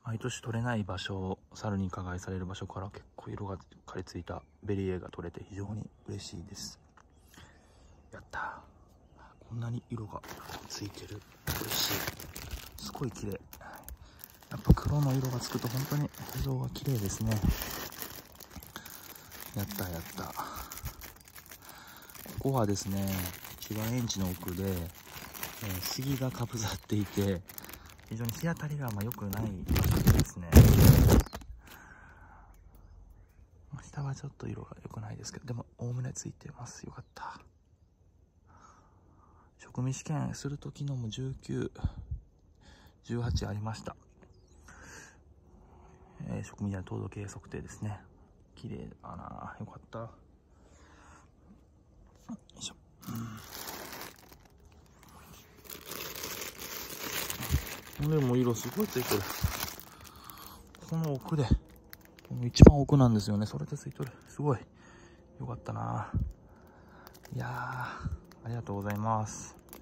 毎年取れない場所、猿に加害される場所から結構色が刈りついたベリエが取れて非常に嬉しいです。やったー。こんなに色がついてる。嬉しい。すごい綺麗。やっぱ黒の色がつくと本当に映像が綺麗ですね。やったやった。ここはですね、千葉園地の奥で、杉がかぶさっていて、非常に日当たりが良くない場所ですね。下はちょっと色が良くないですけど、でもおおむねついてます。よかった。職務試験するときのも19、18ありました。職務や糖度計測定ですね。綺麗だな。よかった。よいしょ。でも色すごいついてる。この奥で、この一番奥なんですよね。それでついてる。すごい。よかったな。いやー、ありがとうございます。